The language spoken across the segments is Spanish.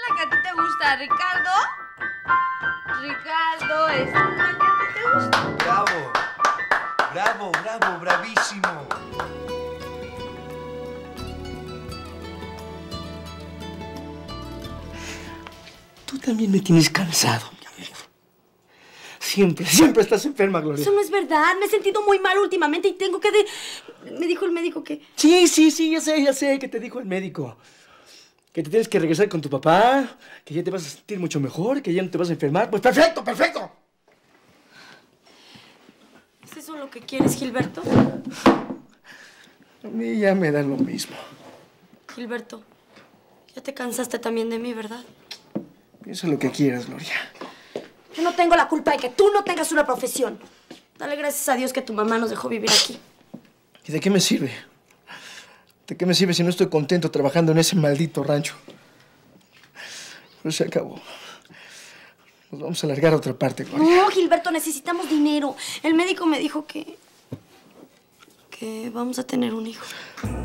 la que a ti te gusta, Ricardo. Ricardo, esta es la que a ti te gusta. ¡Bravo! ¡Bravo, bravo, bravísimo! Tú también me tienes cansado, mi amor. Siempre estás enferma, Gloria. Eso no es verdad. Me he sentido muy mal últimamente y tengo que... Me dijo el médico que... Sí, ya sé que te dijo el médico. Que te tienes que regresar con tu papá, que ya te vas a sentir mucho mejor, que ya no te vas a enfermar. Pues perfecto, perfecto. ¿Es eso lo que quieres, Gilberto? A mí ya me da lo mismo. Gilberto, ya te cansaste también de mí, ¿verdad? Piensa lo que quieras, Gloria. Yo no tengo la culpa de que tú no tengas una profesión. Dale gracias a Dios que tu mamá nos dejó vivir aquí. ¿Y de qué me sirve? ¿De qué me sirve si no estoy contento trabajando en ese maldito rancho? Pero se acabó. Nos vamos a largar a otra parte, Gloria. No, Gilberto, necesitamos dinero. El médico me dijo que vamos a tener un hijo.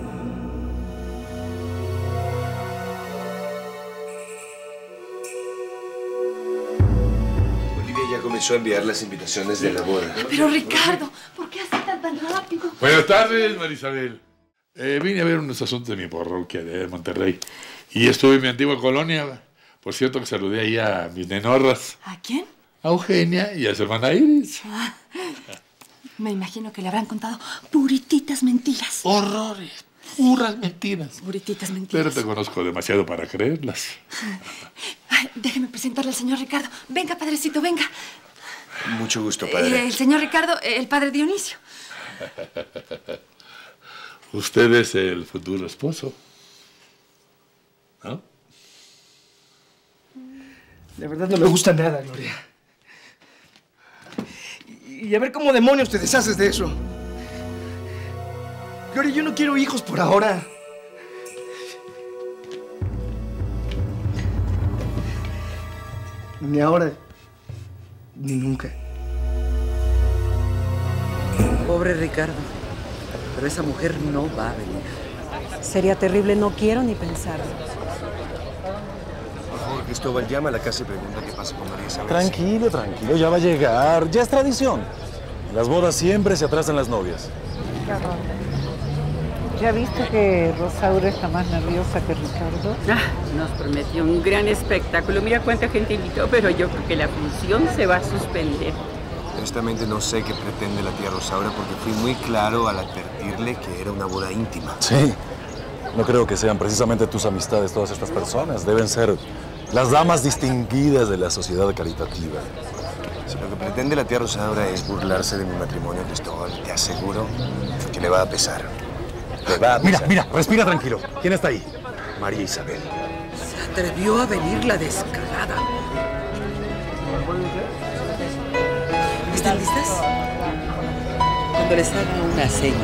Olivia ya comenzó a enviar las invitaciones de la boda. Pero, Ricardo, ¿por qué así tan rápido? Buenas tardes, Marisabel. Vine a ver unos asuntos de mi parroquia de Monterrey. Y estuve en mi antigua colonia. Por cierto que saludé ahí a mis nenorras. ¿A quién? A Eugenia y a su hermana Iris. Me imagino que le habrán contado purititas mentiras. Horrores, puras mentiras. Purititas mentiras. Pero te conozco demasiado para creerlas. Ay, déjeme presentarle al señor Ricardo. Venga, padrecito, venga. Mucho gusto, padre. El señor Ricardo, el padre Dionisio. Usted es el futuro esposo, ¿no? De verdad no me gusta nada, Gloria. Y a ver cómo demonios te deshaces de eso. Gloria, yo no quiero hijos por ahora. Ni ahora, ni nunca. Pobre Ricardo. Pero esa mujer no va a venir. Sería terrible, no quiero ni pensarlo. Por favor, Cristóbal, llama a la casa y pregunta qué pasa con María Isabel. Tranquilo, tranquilo, ya va a llegar. Ya es tradición. En las bodas siempre se atrasan las novias. Qué horror. ¿Ya viste que Rosaura está más nerviosa que Ricardo? Nos prometió un gran espectáculo. Mira cuánta gente invitó, pero yo creo que la función se va a suspender. Honestamente no sé qué pretende la tía Rosaura porque fui muy claro al advertirle que era una boda íntima. Sí. No creo que sean precisamente tus amistades todas estas personas. Deben ser las damas distinguidas de la sociedad caritativa. Si lo que pretende la tía Rosaura es burlarse de mi matrimonio, Cristóbal, te aseguro que le va a pesar. Le va a pesar. Mira, respira tranquilo. ¿Quién está ahí? María Isabel. Se atrevió a venir la descarada. ¿Están listas? Cuando les haga una seña.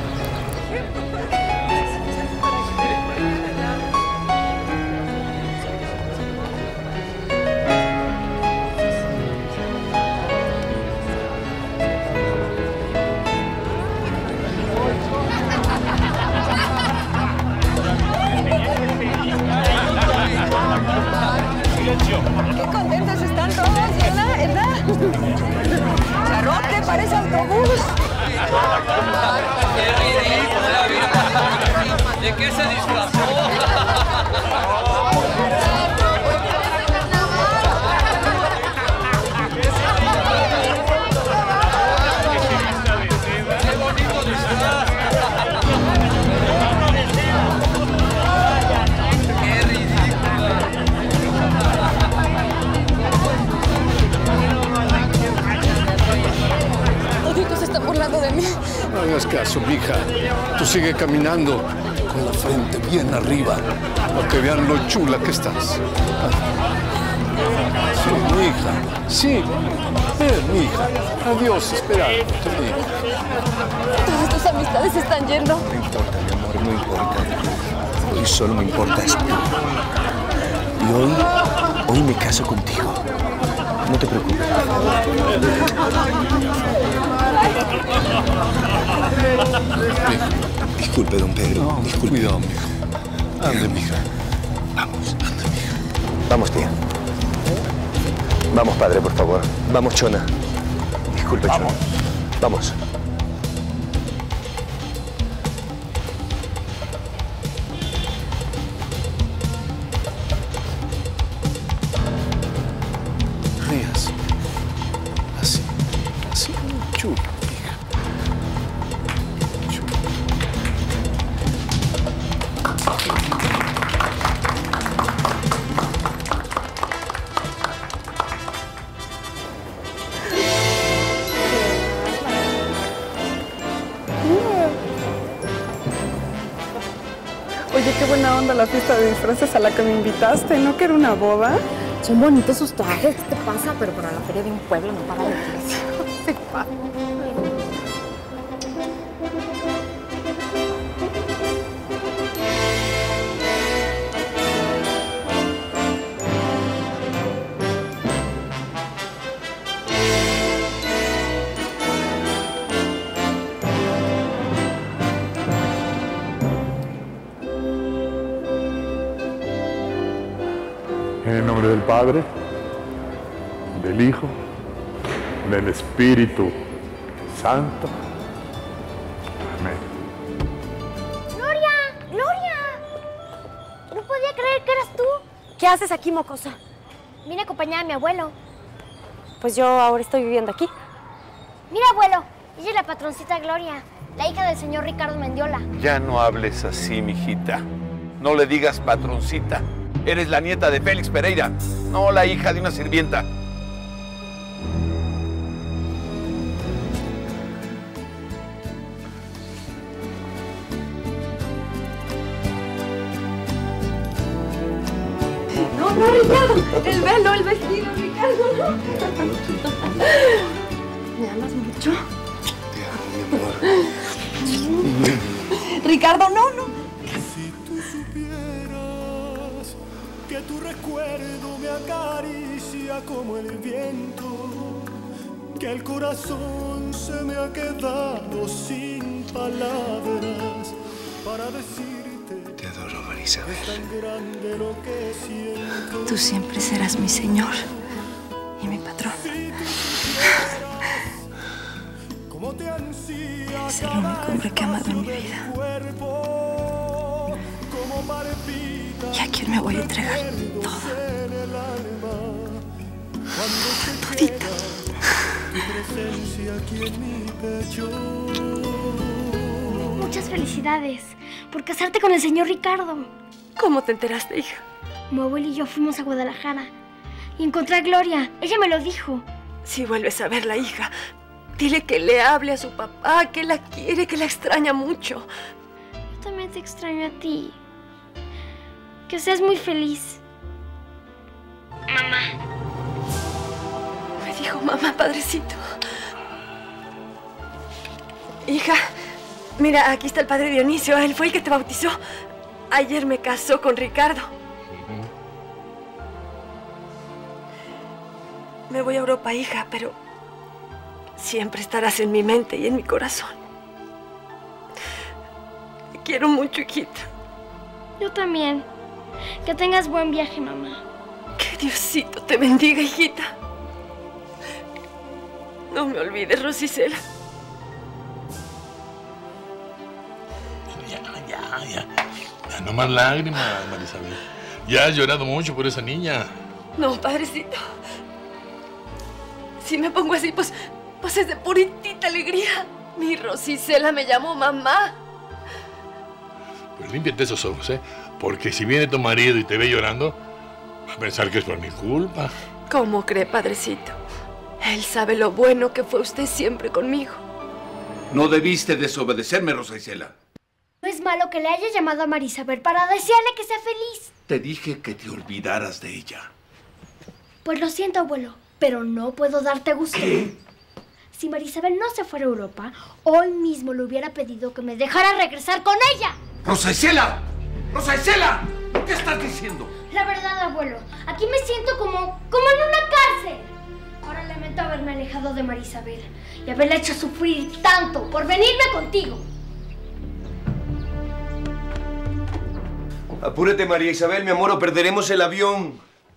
Qué contentos están todos, ¿verdad? Charrote, parece autobús. ¡Qué ridícula, mira! ¿De qué se disfrazó? ¡Qué bonito disfraz! ¡Qué ridícula! Toditos se están burlando de mí. No hagas caso, mija. Tú sigue caminando con la frente bien arriba para que vean lo chula que estás. Sí, mija. Sí. Ven, mija. Adiós, espera. Todas tus amistades se están yendo. No importa, mi amor, no importa. Hoy solo me importas tú. Y hoy me caso contigo. No te preocupes. Disculpe, don Pedro. No, disculpe. Cuidado, mijo. Ande, mija. Vamos, anda, mija. Vamos, tía. Vamos, padre, por favor. Vamos, Chona. Disculpe, Chona. Vamos. Rías. Así. Así. Chulo, hija. Chulo. Oye, qué buena onda la fiesta de disfraces a la que me invitaste, ¿no que era una boda? Son bonitos sus trajes, ¿qué te pasa? Pero para la feria de un pueblo no para de precio. Se pasa. En el nombre del Padre, del Hijo, del Espíritu Santo. Amén. ¡Gloria! ¡Gloria! No podía creer que eras tú. ¿Qué haces aquí, mocosa? Vine acompañada de mi abuelo. Pues yo ahora estoy viviendo aquí. Mira, abuelo, ella es la patroncita Gloria, la hija del señor Ricardo Mendiola. Ya no hables así, mijita. No le digas patroncita. Eres la nieta de Félix Pereira, no la hija de una sirvienta. No, Ricardo. El velo, el vestido, Ricardo, no. ¿Me amas mucho? Te amo, mi amor. Ricardo, no. Si tú supieras que tu recuerdo me acaricia como el viento, que el corazón se me ha quedado sin palabras para decirte. Te adoro, Marisabel. Es tan grande lo que siento. Tú siempre serás mi señor y mi patrón. Es el único hombre que he amado en mi vida. ¿Y a quién me voy a entregar todo? Todito. Muchas felicidades por casarte con el señor Ricardo. ¿Cómo te enteraste, hija? Mi abuelo y yo fuimos a Guadalajara y encontré a Gloria. Ella me lo dijo. Si vuelves a verla, hija, dile que le hable a su papá, que la quiere, que la extraña mucho. Yo también te extraño a ti. Que seas muy feliz. Mamá. Me dijo mamá, padrecito. Hija, mira, aquí está el padre Dionisio. Él fue el que te bautizó. Ayer me casó con Ricardo. Me voy a Europa, hija, pero siempre estarás en mi mente y en mi corazón. Te quiero mucho, hijita. Yo también. Que tengas buen viaje, mamá. Que Diosito te bendiga, hijita. No me olvides, Rosicela. Ya, no más lágrimas, Marisabel. Ya has llorado mucho por esa niña. No, padrecito. Si me pongo así, pues es de puritita alegría. Mi Rosicela me llamó mamá. Pues límpiate esos ojos, ¿eh? Porque si viene tu marido y te ve llorando, va a pensar que es por mi culpa. ¿Cómo cree, padrecito? Él sabe lo bueno que fue usted siempre conmigo. No debiste desobedecerme, Rosa Isela. No es malo que le haya llamado a Marisabel para desearle que sea feliz. Te dije que te olvidaras de ella. Pues lo siento, abuelo, pero no puedo darte gusto. ¿Qué? Si Marisabel no se fuera a Europa, hoy mismo le hubiera pedido que me dejara regresar con ella. ¡Rosa Isela! ¡Rosa Isela! ¿Qué estás diciendo? La verdad, abuelo, aquí me siento como en una cárcel. Ahora lamento haberme alejado de Marisabel y haberla hecho sufrir tanto por venirme contigo. Apúrate, María Isabel, mi amor, o perderemos el avión.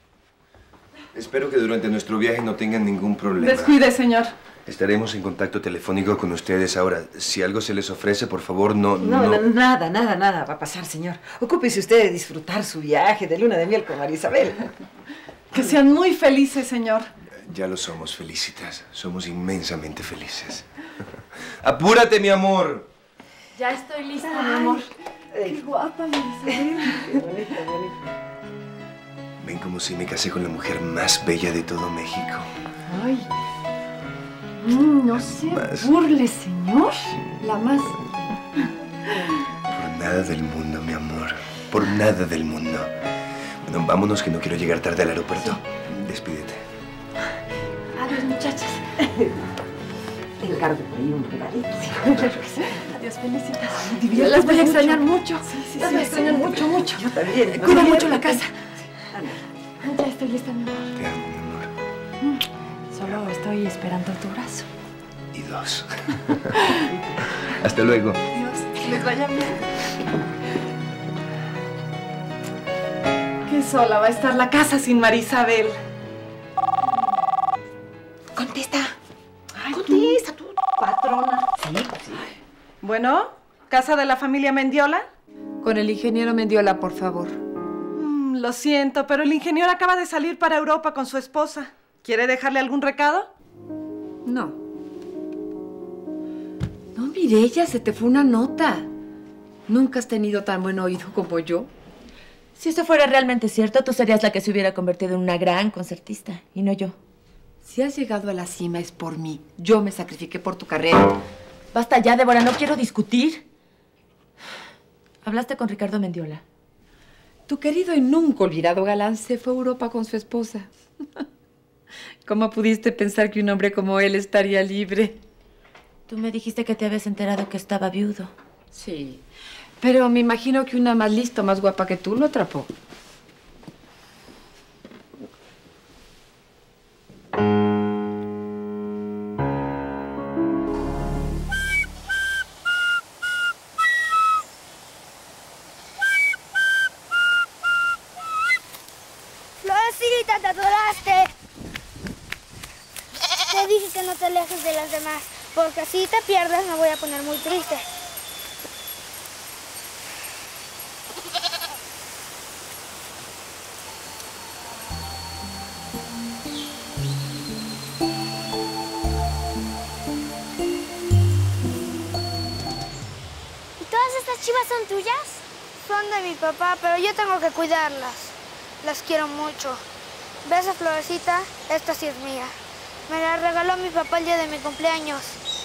Espero que durante nuestro viaje no tengan ningún problema. Descuide, señor. Estaremos en contacto telefónico con ustedes ahora. Si algo se les ofrece, por favor, no... Nada va a pasar, señor. Ocúpese usted de disfrutar su viaje de luna de miel con María Isabel. Que sean muy felices, señor. Ya lo somos, Felicitas. Somos inmensamente felices. ¡Apúrate, mi amor! Ya estoy lista, mi amor. Qué guapa, María Isabel. Qué bonita, bonita. Ven como si me casé con la mujer más bella de todo México. Ay. No se burle, señor. La más... Por nada del mundo, mi amor. Por nada del mundo. Bueno, vámonos que no quiero llegar tarde al aeropuerto. Despídete. Adiós, muchachas. Te encargo por ahí un regalito. Adiós, Felicitas. Diviértete Las voy a mucho. extrañar mucho. Sí, Las voy a extrañar mucho. Yo también. Cuida mucho la casa. Ya estoy lista, mi amor. Te amo, mi amor. Solo estoy esperando tu brazo. Y dos. Hasta luego. Adiós. Que les vaya bien. Qué sola va a estar la casa sin María Isabel. Contesta. Ay, Contesta, tú, patrona. Sí. Bueno, ¿casa de la familia Mendiola? Con el ingeniero Mendiola, por favor. Lo siento, pero el ingeniero acaba de salir para Europa con su esposa. ¿Quiere dejarle algún recado? No. No, Mireya, se te fue una nota. Nunca has tenido tan buen oído como yo. Si eso fuera realmente cierto, tú serías la que se hubiera convertido en una gran concertista, y no yo. Si has llegado a la cima es por mí. Yo me sacrifiqué por tu carrera. Basta ya, Débora, no quiero discutir. ¿Hablaste con Ricardo Mendiola? Tu querido y nunca olvidado galán se fue a Europa con su esposa. ¿Cómo pudiste pensar que un hombre como él estaría libre? Tú me dijiste que te habías enterado que estaba viudo. Sí, pero me imagino que una más lista, más guapa que tú lo atrapó. Florecita, te atoraste. Te dije que no te alejes de las demás, porque si te pierdes me voy a poner muy triste. ¿Y todas estas chivas son tuyas? Son de mi papá, pero yo tengo que cuidarlas. Las quiero mucho. ¿Ves a Florecita? Esta sí es mía. Me la regaló mi papá el día de mi cumpleaños.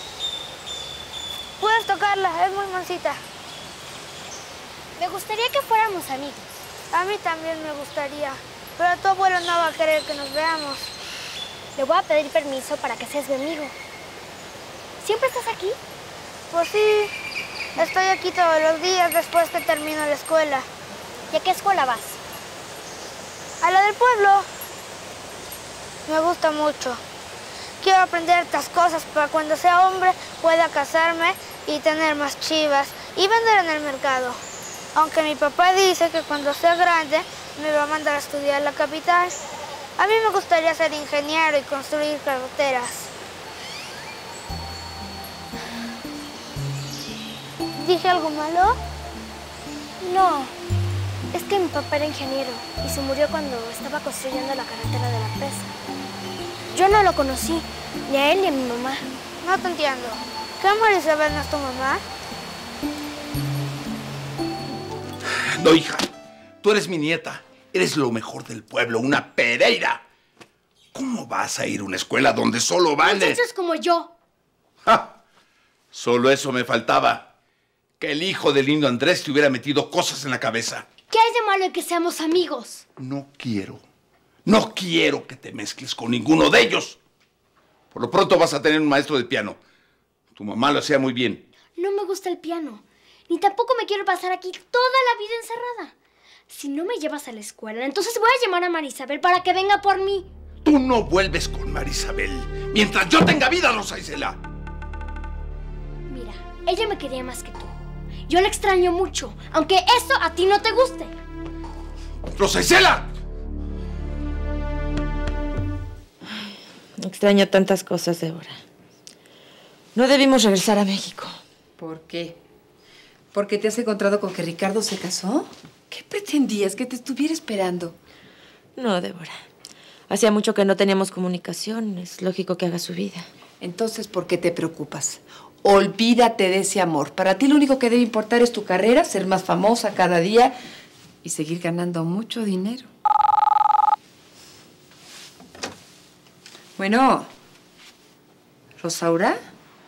Puedes tocarla, es muy mansita. Me gustaría que fuéramos amigos. A mí también me gustaría, pero tu abuelo no va a querer que nos veamos. Le voy a pedir permiso para que seas mi amigo. ¿Siempre estás aquí? Pues sí, estoy aquí todos los días después que termino la escuela. ¿Y a qué escuela vas? A la del pueblo. Me gusta mucho. Quiero aprender estas cosas para cuando sea hombre pueda casarme y tener más chivas y vender en el mercado. Aunque mi papá dice que cuando sea grande me va a mandar a estudiar en la capital. A mí me gustaría ser ingeniero y construir carreteras. ¿Dije algo malo? No. Es que mi papá era ingeniero y se murió cuando estaba construyendo la carretera de la presa. Yo no lo conocí, ni a él ni a mi mamá. No te entiendo. ¿Qué María Isabel no es tu mamá? No, hija. Tú eres mi nieta. Eres lo mejor del pueblo, una Pereira. ¿Cómo vas a ir a una escuela donde solo vale? Muchachos como yo. ¡Ja! Solo eso me faltaba. Que el hijo del lindo Andrés te hubiera metido cosas en la cabeza. ¿Qué hay de malo en que seamos amigos? No quiero que te mezcles con ninguno de ellos. Por lo pronto vas a tener un maestro de piano. Tu mamá lo hacía muy bien. No me gusta el piano. Ni tampoco me quiero pasar aquí toda la vida encerrada. Si no me llevas a la escuela, entonces voy a llamar a María Isabel para que venga por mí. Tú no vuelves con María Isabel mientras yo tenga vida, Rosa Isela. Mira, ella me quería más que tú. Yo la extraño mucho, aunque eso a ti no te guste. ¡Rosa Isela! Extraño tantas cosas, Débora. No debimos regresar a México. ¿Por qué? ¿Porque te has encontrado con que Ricardo se casó? ¿Qué pretendías? ¿Que te estuviera esperando? No, Débora. Hacía mucho que no teníamos comunicación. Es lógico que haga su vida. Entonces, ¿por qué te preocupas? Olvídate de ese amor. Para ti lo único que debe importar es tu carrera, ser más famosa cada día y seguir ganando mucho dinero. Bueno, ¿Rosaura?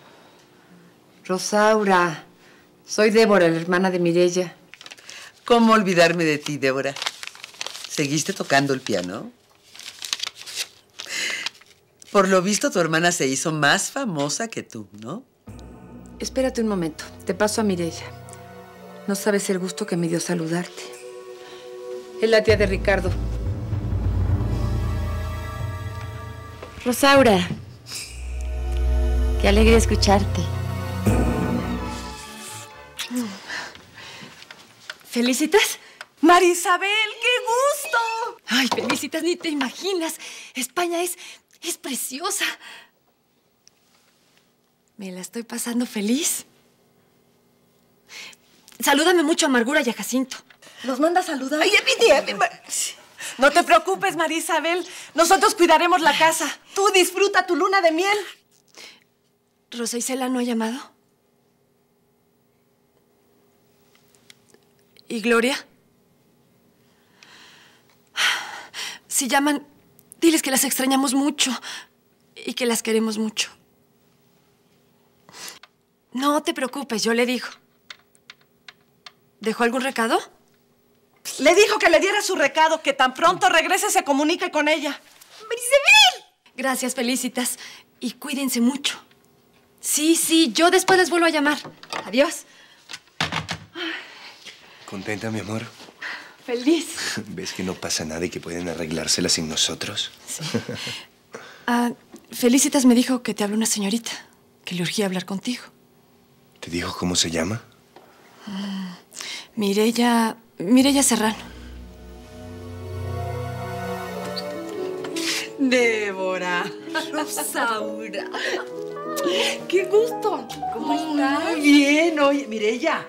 Rosaura, soy Débora, la hermana de Mireya. ¿Cómo olvidarme de ti, Débora? ¿Seguiste tocando el piano? Por lo visto, tu hermana se hizo más famosa que tú, ¿no? Espérate un momento, te paso a Mireya. No sabes el gusto que me dio saludarte. Es la tía de Ricardo. Rosaura, qué alegre escucharte. ¿Felicitas? ¡Marisabel, qué gusto! Ay, Felicitas, ni te imaginas. España es preciosa. Me la estoy pasando feliz. Salúdame mucho a Amargura y a Jacinto. ¿Los manda a saludar? Ay, no te preocupes, Marisabel. Nosotros cuidaremos la casa. Tú disfruta tu luna de miel. ¿Rosa Isela no ha llamado? ¿Y Gloria? Si llaman, diles que las extrañamos mucho y que las queremos mucho. No te preocupes, yo le digo. ¿Dejó algún recado? Le dijo que le diera su recado, que tan pronto regrese se comunique con ella. ¡Marisabel! Gracias, Felicitas. Y cuídense mucho. Sí, yo después les vuelvo a llamar. Adiós. ¿Contenta, mi amor? Feliz. ¿Ves que no pasa nada y que pueden arreglársela sin nosotros? Sí. Felicitas me dijo que te habló una señorita, que le urgía hablar contigo. ¿Te dijo cómo se llama? Mireya Serrano. Débora. Rosaura. ¡Qué gusto! ¿Cómo estás? Muy bien. Oye, Mireya.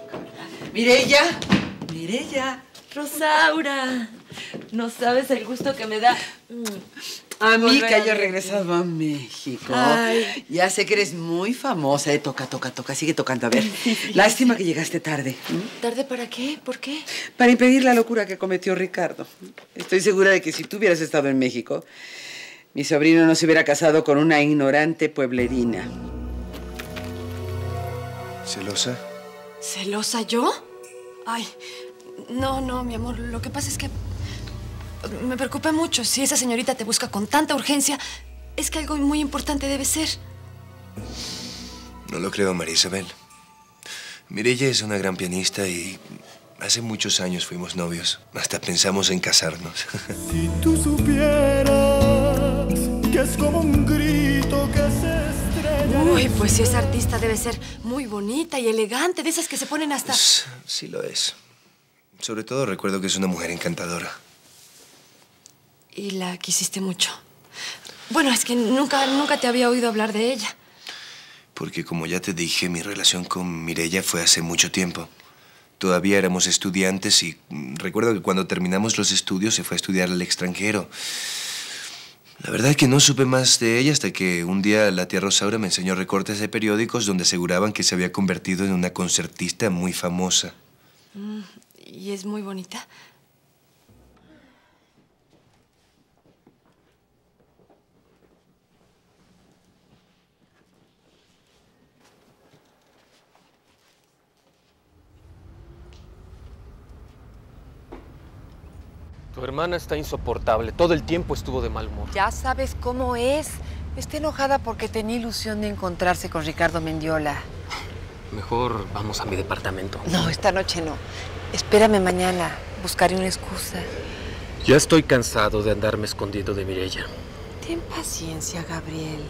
Mireya. Rosaura, no sabes el gusto que me da. A mí volver que a haya México. regresado a México. Ay. Ya sé que eres muy famosa. Toca. Sigue tocando. A ver, lástima que llegaste tarde. ¿Tarde para qué? ¿Por qué? Para impedir la locura que cometió Ricardo. Estoy segura de que si tú hubieras estado en México, mi sobrino no se hubiera casado con una ignorante pueblerina. ¿Celosa? ¿Celosa yo? Ay, no, mi amor. Lo que pasa es que me preocupa mucho. Si esa señorita te busca con tanta urgencia, es que algo muy importante debe ser. No lo creo, María Isabel. Mireya es una gran pianista y hace muchos años fuimos novios. Hasta pensamos en casarnos. Si tú supieras que es como un grito que se estrella. Uy, pues si es artista debe ser muy bonita y elegante, de esas que se ponen hasta... Sí lo es. Sobre todo recuerdo que es una mujer encantadora. Y la quisiste mucho. Bueno, es que nunca te había oído hablar de ella. Porque como ya te dije, mi relación con Mireya fue hace mucho tiempo. Todavía éramos estudiantes y recuerdo que cuando terminamos los estudios se fue a estudiar al extranjero. La verdad es que no supe más de ella hasta que un día la tía Rosaura me enseñó recortes de periódicos donde aseguraban que se había convertido en una concertista muy famosa. ¿Y es muy bonita? Tu hermana está insoportable. Todo el tiempo estuvo de mal humor. Ya sabes cómo es. Está enojada porque tenía ilusión de encontrarse con Ricardo Mendiola. Mejor vamos a mi departamento. No, esta noche no. Espérame mañana. Buscaré una excusa. Ya estoy cansado de andarme escondiendo de Mireya. Ten paciencia, Gabriel.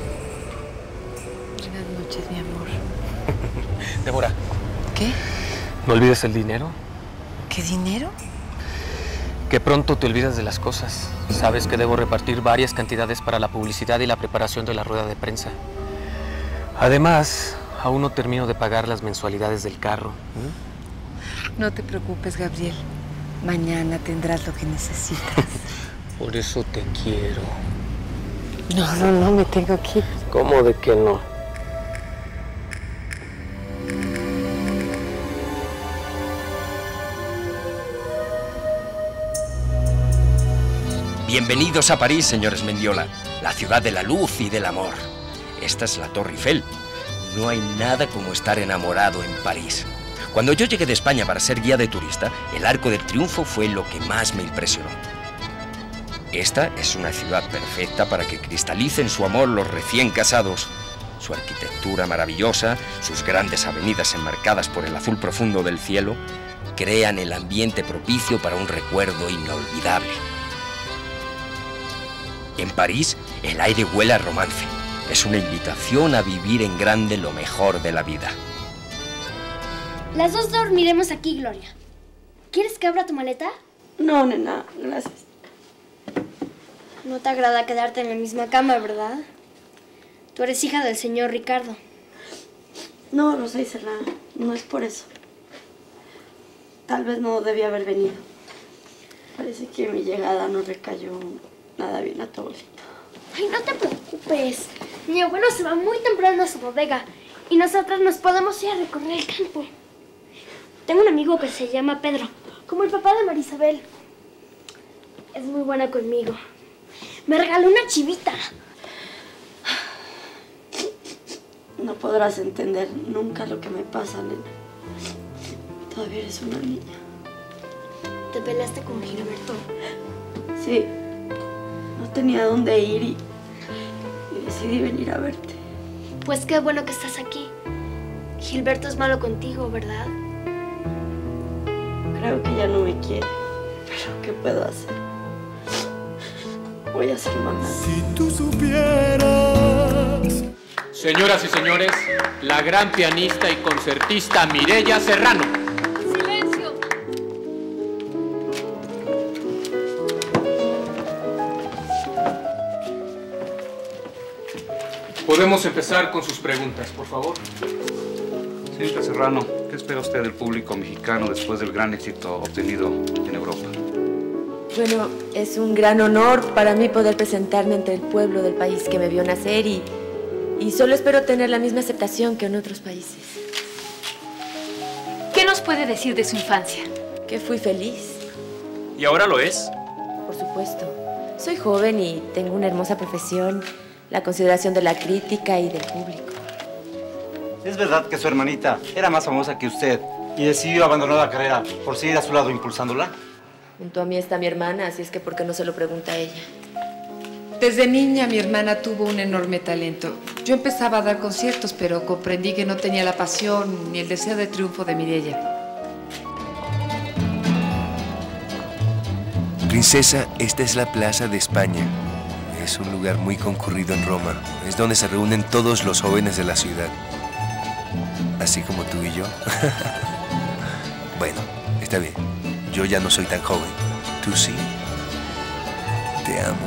Buenas noches, mi amor. Débora. ¿Qué? No olvides el dinero. ¿Qué dinero? Que pronto te olvidas de las cosas. Sabes que debo repartir varias cantidades para la publicidad y la preparación de la rueda de prensa. Además, aún no termino de pagar las mensualidades del carro. No te preocupes, Gabriel. Mañana tendrás lo que necesitas. Por eso te quiero. No, me tengo que ir. ¿Cómo de que no? Bienvenidos a París, señores Mendiola, la ciudad de la luz y del amor. Esta es la Torre Eiffel. No hay nada como estar enamorado en París. Cuando yo llegué de España para ser guía de turista, el Arco del Triunfo fue lo que más me impresionó. Esta es una ciudad perfecta para que cristalicen su amor los recién casados. Su arquitectura maravillosa, sus grandes avenidas enmarcadas por el azul profundo del cielo, crean el ambiente propicio para un recuerdo inolvidable. En París, el aire huele a romance. Es una invitación a vivir en grande lo mejor de la vida. Las dos dormiremos aquí, Gloria. ¿Quieres que abra tu maleta? No, nena, gracias. No te agrada quedarte en la misma cama, ¿verdad? Tú eres hija del señor Ricardo. No, Rosa y Serrano, no es por eso. Tal vez no debía haber venido. Parece que mi llegada no recayó nada bien a tu abuelito. Ay, no te preocupes. Mi abuelo se va muy temprano a su bodega y nosotras nos podemos ir a recorrer el campo. Tengo un amigo que se llama Pedro, como el papá de Marisabel. Es muy buena conmigo. Me regaló una chivita. No podrás entender nunca lo que me pasa, nena. Todavía eres una niña. ¿Te peleaste con Gilberto? Sí. No tenía dónde ir y decidí venir a verte. Pues qué bueno que estás aquí. Gilberto es malo contigo, ¿verdad? Creo que ya no me quiere. Pero ¿qué puedo hacer? Voy a ser mamá. Si tú supieras. Señoras y señores, la gran pianista y concertista Mireya Serrano. ¡Silencio! Podemos empezar con sus preguntas, por favor. Señorita Serrano, ¿qué espera usted del público mexicano después del gran éxito obtenido en Europa? Bueno, es un gran honor para mí poder presentarme ante el pueblo del país que me vio nacer y solo espero tener la misma aceptación que en otros países. ¿Qué nos puede decir de su infancia? Que fui feliz. ¿Y ahora lo es? Por supuesto. Soy joven y tengo una hermosa profesión, la consideración de la crítica y del público. ¿Es verdad que su hermanita era más famosa que usted y decidió abandonar la carrera por seguir a su lado impulsándola? Junto a mí está mi hermana, así es que ¿por qué no se lo pregunta a ella? Desde niña mi hermana tuvo un enorme talento. Yo empezaba a dar conciertos, pero comprendí que no tenía la pasión ni el deseo de triunfo de Mireya. Princesa, esta es la Plaza de España. Es un lugar muy concurrido en Roma. Es donde se reúnen todos los jóvenes de la ciudad. Así como tú y yo. Bueno, está bien. Yo ya no soy tan joven. Tú sí. Te amo.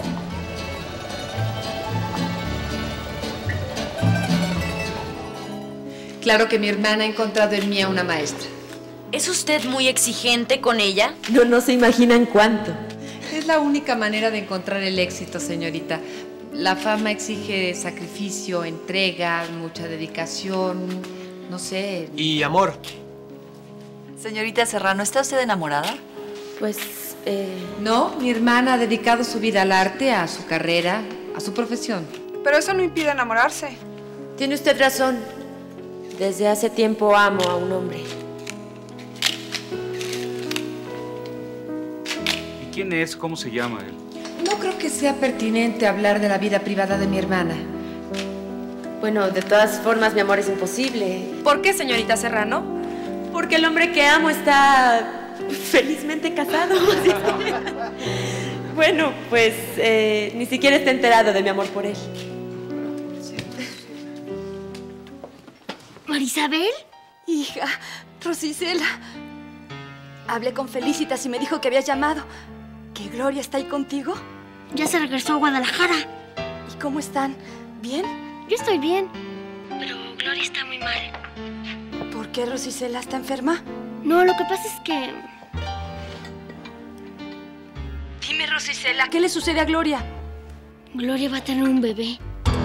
Claro que mi hermana ha encontrado en mí a una maestra. ¿Es usted muy exigente con ella? No se imaginan cuánto. Es la única manera de encontrar el éxito, señorita. La fama exige sacrificio, entrega, mucha dedicación, no sé. Y amor. Señorita Serrano, ¿está usted enamorada? Pues, No, mi hermana ha dedicado su vida al arte, a su carrera, a su profesión. Pero eso no impide enamorarse. Tiene usted razón. Desde hace tiempo amo a un hombre. ¿Y quién es? ¿Cómo se llama él? No creo que sea pertinente hablar de la vida privada de mi hermana. Bueno, de todas formas, mi amor es imposible. ¿Por qué, señorita Serrano? Porque el hombre que amo está felizmente casado. Bueno, pues ni siquiera está enterado de mi amor por él. ¿Marisabel? Hija, Rosicela. Hablé con Felicitas y me dijo que habías llamado. ¿Que Gloria está ahí contigo? Ya se regresó a Guadalajara. ¿Y cómo están? ¿Bien? Yo estoy bien, pero Gloria está muy mal. ¿Por qué Rosicela está enferma? No, lo que pasa es que... Dime, Rosicela, ¿qué le sucede a Gloria? Gloria va a tener un bebé.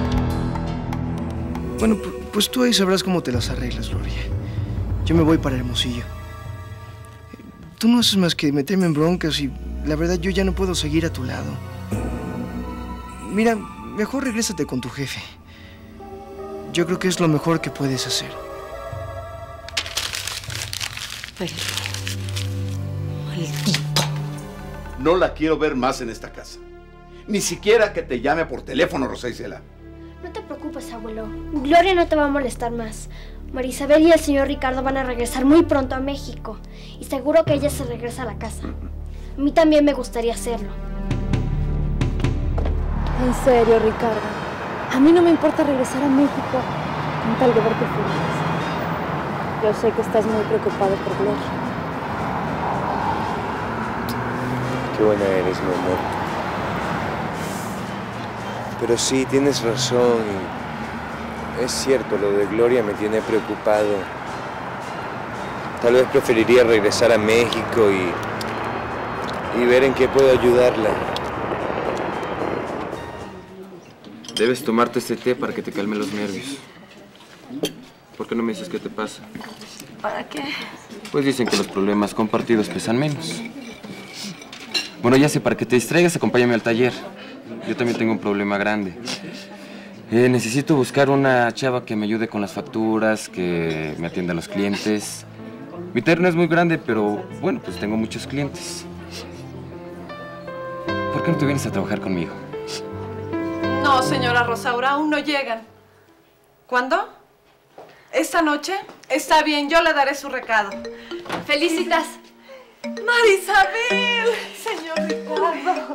Bueno, pues tú ahí sabrás cómo te las arreglas, Gloria. Yo me voy para Hermosillo. Tú no haces más que meterme en broncas y la verdad yo ya no puedo seguir a tu lado. Mira, mejor regrésate con tu jefe. Yo creo que es lo mejor que puedes hacer. Maldito. No la quiero ver más en esta casa. Ni siquiera que te llame por teléfono, Rosa Isela. No te preocupes, abuelo. Gloria no te va a molestar más. María Isabel y el señor Ricardo van a regresar muy pronto a México. Y seguro que ella se regresa a la casa. A mí también me gustaría hacerlo. En serio, Ricardo. A mí no me importa regresar a México con tal de verte feliz. Yo sé que estás muy preocupado por Gloria. Qué buena eres, mi amor. Pero sí, tienes razón. Es cierto, lo de Gloria me tiene preocupado. Tal vez preferiría regresar a México y ver en qué puedo ayudarla. Debes tomarte este té para que te calme los nervios. ¿Por qué no me dices qué te pasa? ¿Para qué? Pues dicen que los problemas compartidos pesan menos. Bueno, ya sé, para que te distraigas, acompáñame al taller. Yo también tengo un problema grande. Necesito buscar una chava que me ayude con las facturas, que me atienda a los clientes. Mi taller no es muy grande, pero bueno, pues tengo muchos clientes. ¿Por qué no te vienes a trabajar conmigo? No, señora Rosaura, aún no llegan. ¿Cuándo? ¿Esta noche? Está bien, yo le daré su recado. ¡Felicitas! ¡María Isabel! ¡Señor Ricardo!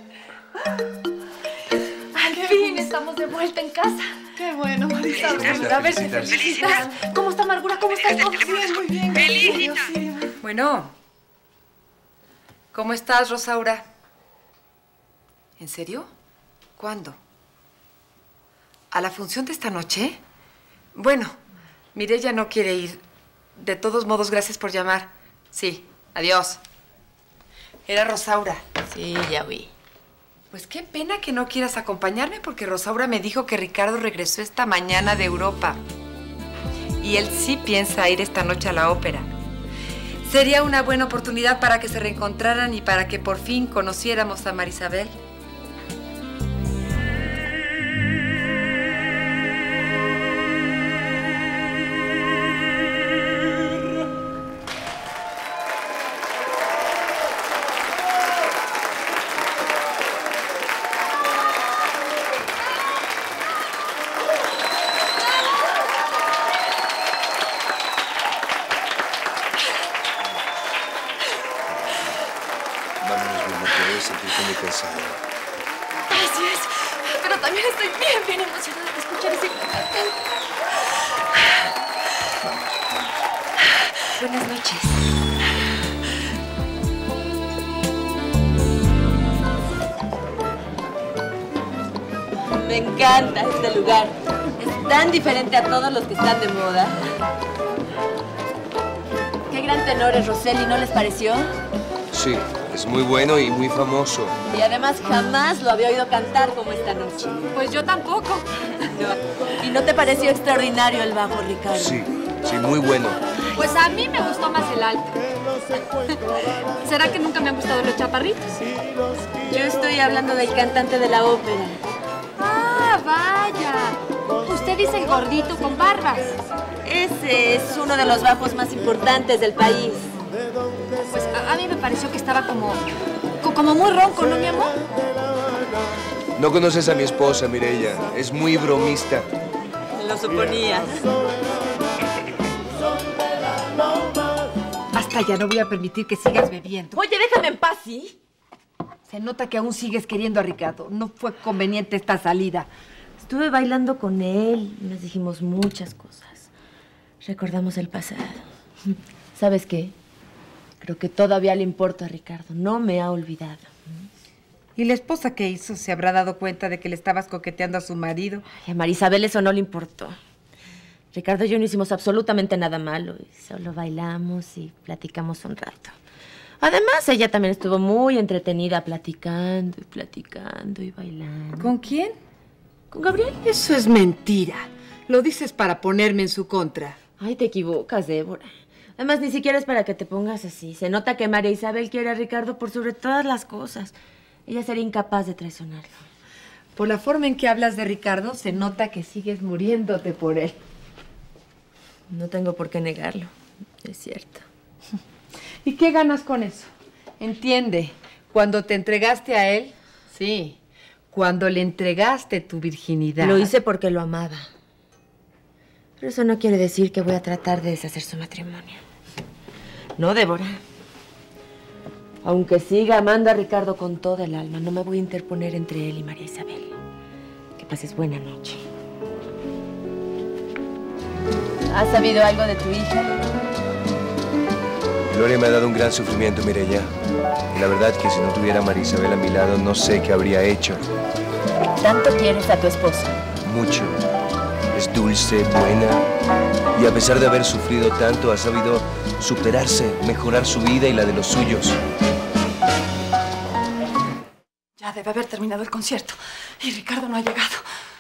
Al fin estamos de vuelta en casa. ¡Qué bueno, María Isabel! A ver, Felicitas. ¿Cómo está Amargura? ¿Cómo está todo? Bien, muy bien. Felicitas. Bueno, ¿cómo estás, Rosaura? ¿En serio? ¿Cuándo? ¿A la función de esta noche? Bueno, Mireya no quiere ir. De todos modos, gracias por llamar. Sí, adiós. Era Rosaura. Sí, ya vi. Pues qué pena que no quieras acompañarme, porque Rosaura me dijo que Ricardo regresó esta mañana de Europa. Y él sí piensa ir esta noche a la ópera. Sería una buena oportunidad para que se reencontraran y para que por fin conociéramos a María Isabel. Gracias, pero también estoy bien emocionada de escuchar ese cantante. Buenas noches. Me encanta este lugar. Es tan diferente a todos los que están de moda. Qué gran tenor es Rosselli, ¿no les pareció? Sí, es muy bueno y muy famoso. Y además jamás lo había oído cantar como esta noche. Pues yo tampoco. No. ¿Y no te pareció extraordinario el bajo, Ricardo? Sí, muy bueno. Pues a mí me gustó más el alto. ¿Será que nunca me han gustado los chaparritos? Yo estoy hablando del cantante de la ópera. ¡Ah, vaya! Usted dice el gordito con barbas. Ese es uno de los bajos más importantes del país. Pues a mí me pareció que estaba como muy ronco, ¿no, mi amor? No conoces a mi esposa, Mireya. Es muy bromista. Lo suponía. Basta ya, no voy a permitir que sigas bebiendo. Oye, déjame en paz, ¿sí? Se nota que aún sigues queriendo a Ricardo. No fue conveniente esta salida. Estuve bailando con él y nos dijimos muchas cosas. Recordamos el pasado. ¿Sabes qué? Creo que todavía le importa a Ricardo. No me ha olvidado. ¿Y la esposa qué hizo? ¿Se habrá dado cuenta de que le estabas coqueteando a su marido? Ay, a Marisabel eso no le importó. Ricardo y yo no hicimos absolutamente nada malo. Solo bailamos y platicamos un rato. Además, ella también estuvo muy entretenida platicando y platicando y bailando. ¿Con quién? ¿Con Gabriel? Eso es mentira. Lo dices para ponerme en su contra. Ay, te equivocas, Débora. Además, ni siquiera es para que te pongas así. Se nota que María Isabel quiere a Ricardo por sobre todas las cosas. Ella sería incapaz de traicionarlo. Por la forma en que hablas de Ricardo, se nota que sigues muriéndote por él. No tengo por qué negarlo. Es cierto. ¿Y qué ganas con eso? Entiende, cuando te entregaste a él, sí, cuando le entregaste tu virginidad. Lo hice porque lo amaba. Pero eso no quiere decir que voy a tratar de deshacer su matrimonio. No, Débora. Aunque siga amando a Ricardo con toda el alma, no me voy a interponer entre él y María Isabel. Que pases buena noche. ¿Has sabido algo de tu hija? Gloria me ha dado un gran sufrimiento, Mireya. Y la verdad que si no tuviera a María Isabel a mi lado, no sé qué habría hecho. ¿Tanto quieres a tu esposa? Mucho. Es dulce, buena. Y a pesar de haber sufrido tanto, ha sabido superarse, mejorar su vida y la de los suyos. Ya debe haber terminado el concierto. Y Ricardo no ha llegado.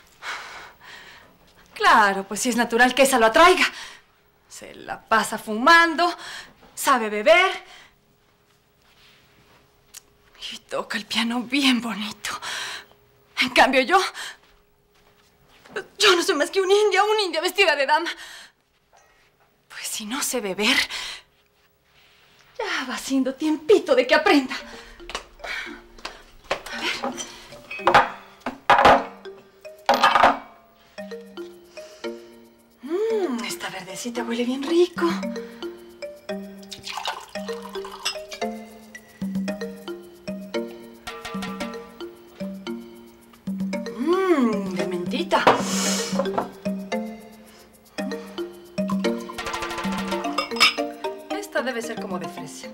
Claro, pues sí es natural que esa lo atraiga. Se la pasa fumando, sabe beber. Y toca el piano bien bonito. En cambio yo no soy más que una india vestida de dama. Pues si no sé beber, ya va siendo tiempito de que aprenda. A ver. Esta verdecita huele bien rico. De mentita. Esta debe ser como de fresa.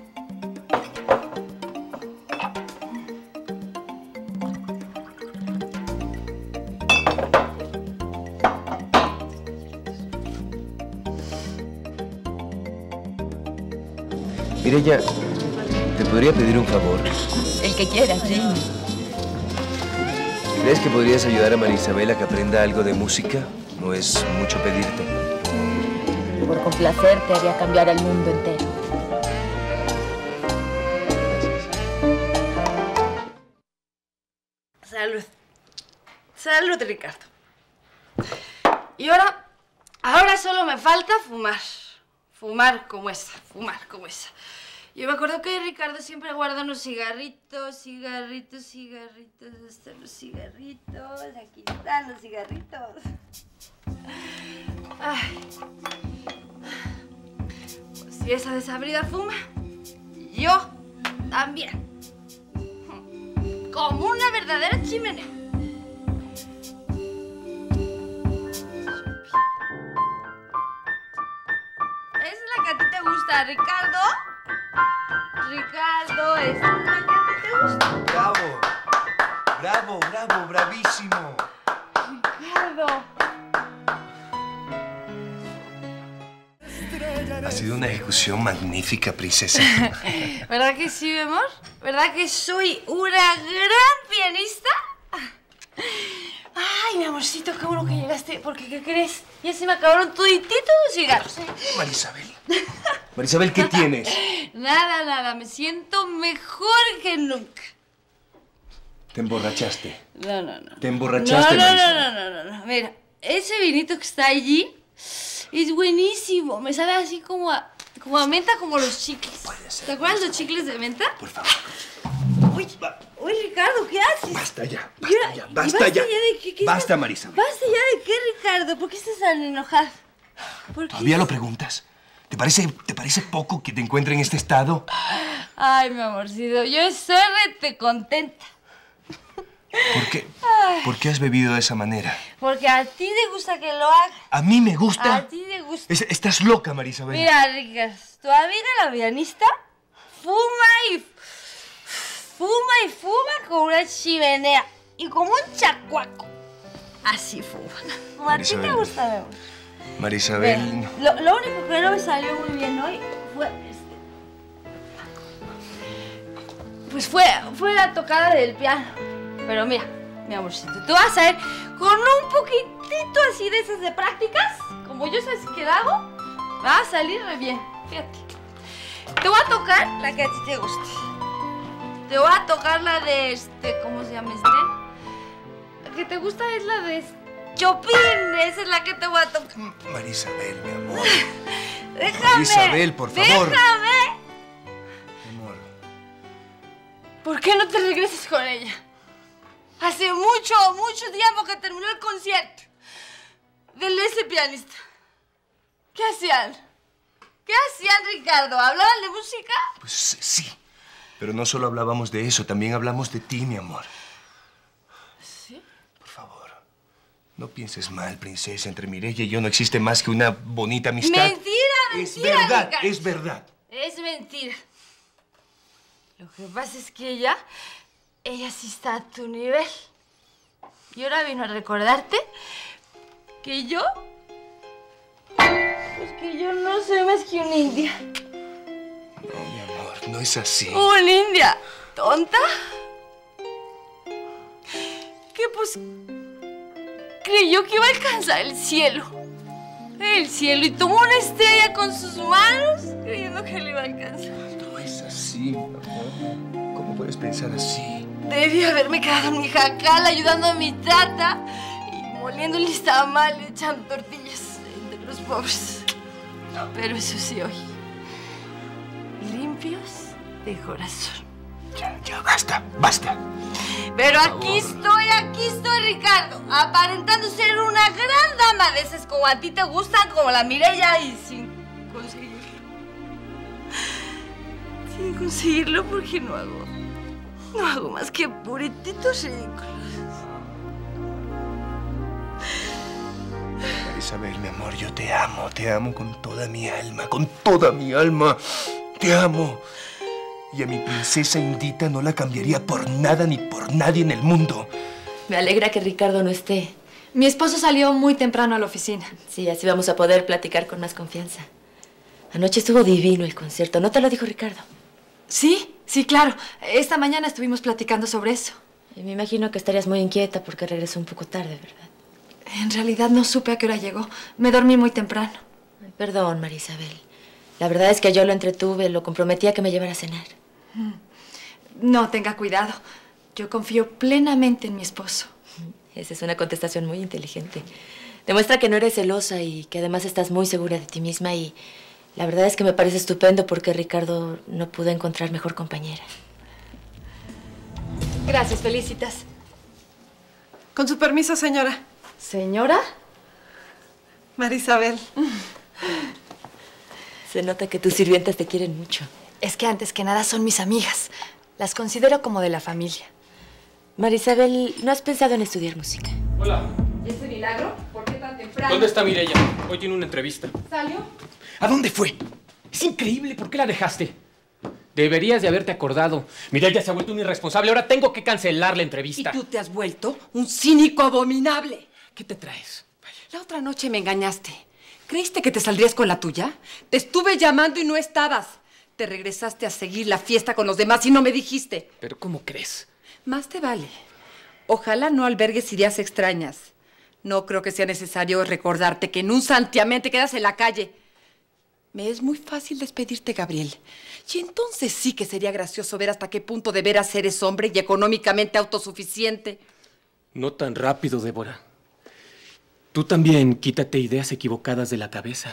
Mireya, ¿te podría pedir un favor? El que quieras, sí. ¿Crees que podrías ayudar a María Isabel a que aprenda algo de música? No es mucho pedirte. Por complacerte haría cambiar al mundo entero. Salud. Salud, Ricardo. Y ahora solo me falta fumar. Fumar como esa. Yo me acuerdo que Ricardo siempre guarda unos cigarritos, hasta los cigarritos. Aquí están los cigarritos. Ay. Pues si esa desabrida fuma, yo también. Como una verdadera chimenea. ¿Es la que a ti te gusta, Ricardo? Ricardo, ¿es la que a ti te gusta? Bravo, bravísimo. Ricardo. Ha sido una ejecución magnífica, princesa. ¿Verdad que sí, mi amor? ¿Verdad que soy una gran pianista? Ay, mi amorcito, qué bueno que llegaste. Porque, ¿qué crees? Ya se me acabaron todititos los cigarros, ¿eh? Marisabel, ¿qué tienes? Nada. Me siento mejor que nunca. ¿Te emborrachaste? No. ¿Te emborrachaste, No. Mira, ese vinito que está allí es buenísimo. Me sabe así como a menta, como los chicles. ¿Te acuerdas los chicles de menta? Por favor. Uy, Ricardo, ¿qué haces? Basta ya. ¿Basta ya de qué? Basta, Marisabel. ¿Basta ya de qué, Ricardo? ¿Por qué estás tan enojado? ¿Todavía lo preguntas? ¿Te parece poco que te encuentre en este estado? Ay, mi amorcito, yo estoy rete contenta. ¿Por qué? ¿Por qué has bebido de esa manera? Porque a ti te gusta que lo haga. ¿A mí me gusta? A ti te gusta. Estás loca, Marisabel. Mira, Ricardo, tu amiga la pianista fuma y fuma como una chimenea y como un chacuaco. Así fuma. Como a ti te gusta, mi amor. Marisabel... Lo único que no me salió muy bien hoy fue... Pues fue la tocada del piano. Pero mira, mi amorcito, tú vas a ir con un poquitito así de esas de prácticas, como yo sabes que hago, va a salir re bien. Fíjate. Te voy a tocar la que a ti te guste. Te voy a tocar la de ¿cómo se llama La que te gusta es la de Chopin. Esa es la que te voy a tocar. Marisabel, mi amor. Déjame. Marisabel, por favor. Déjame. Mi amor. ¿Por qué no te regresas con ella? Hace mucho tiempo que terminó el concierto de ese pianista. ¿Qué hacían? ¿Qué hacían, Ricardo? ¿Hablaban de música? Pues sí. Pero no solo hablábamos de eso, también hablamos de ti, mi amor. ¿Sí? Por favor, no pienses mal, princesa. Entre Mireya y yo no existe más que una bonita amistad. Mentira, Es verdad, Ricardo. es verdad. Es mentira. Lo que pasa es que ella sí está a tu nivel. Y ahora vino a recordarte que yo... Pues que yo no soy más que una india. No, mi amor, no es así. ¿Una india tonta? Que pues creyó que iba a alcanzar el cielo. Y tomó una estrella con sus manos creyendo que le iba a alcanzar. No es así, mi amor. ¿Cómo puedes pensar así? Debí haberme quedado en mi jacal ayudando a mi tata y moliendo el tamal y echando tortillas entre los pobres. Pero eso sí, hoy, limpios de corazón. Ya, basta. Pero aquí estoy, Ricardo, aparentando ser una gran dama de esas como a ti te gustan, como la Mireya, y sin conseguirlo. Sin conseguirlo porque no hago más que purititos ridículos. Isabel, mi amor, yo te amo con toda mi alma, te amo. Y a mi princesa Indita no la cambiaría por nada ni por nadie en el mundo. Me alegra que Ricardo no esté. Mi esposo salió muy temprano a la oficina. Sí, así vamos a poder platicar con más confianza. Anoche estuvo divino el concierto, ¿no te lo dijo Ricardo? Sí, claro. Esta mañana estuvimos platicando sobre eso. Y me imagino que estarías muy inquieta porque regresó un poco tarde, ¿verdad? En realidad no supe a qué hora llegó. Me dormí muy temprano. Ay, perdón, María Isabel. La verdad es que yo lo entretuve, lo comprometí a que me llevara a cenar. No, tenga cuidado. Yo confío plenamente en mi esposo. Esa es una contestación muy inteligente. Demuestra que no eres celosa y que además estás muy segura de ti misma y la verdad es que me parece estupendo porque Ricardo no pudo encontrar mejor compañera. Gracias, Felicitas. Con su permiso, señora. ¿Señora? María Isabel. Se nota que tus sirvientas te quieren mucho. Es que antes que nada son mis amigas. Las considero como de la familia. María Isabel, ¿no has pensado en estudiar música? Hola. ¿Y ese milagro? ¿Por qué tan temprano? ¿Dónde está Mireya? Hoy tiene una entrevista. ¿Salió? ¿A dónde fue? Es increíble. ¿Por qué la dejaste? Deberías de haberte acordado. Mireya se ha vuelto un irresponsable. Ahora tengo que cancelar la entrevista. ¿Y tú te has vuelto un cínico abominable? ¿Qué te traes? La otra noche me engañaste. ¿Creíste que te saldrías con la tuya? Te estuve llamando y no estabas. Te regresaste a seguir la fiesta con los demás y no me dijiste. ¿Pero cómo crees? Más te vale. Ojalá no albergues ideas extrañas. No creo que sea necesario recordarte que en un santiamén te quedas en la calle. Me es muy fácil despedirte, Gabriel. Y entonces sí que sería gracioso ver hasta qué punto de veras eres hombre y económicamente autosuficiente. No tan rápido, Débora. Tú también quítate ideas equivocadas de la cabeza.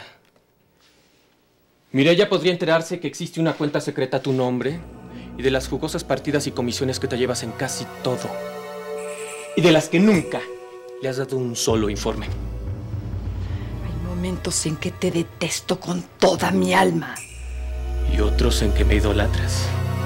Mireya podría enterarse que existe una cuenta secreta a tu nombre y de las jugosas partidas y comisiones que te llevas en casi todo. Y de las que nunca le has dado un solo informe. Hay momentos en que te detesto con toda mi alma. Y otros en que me idolatras.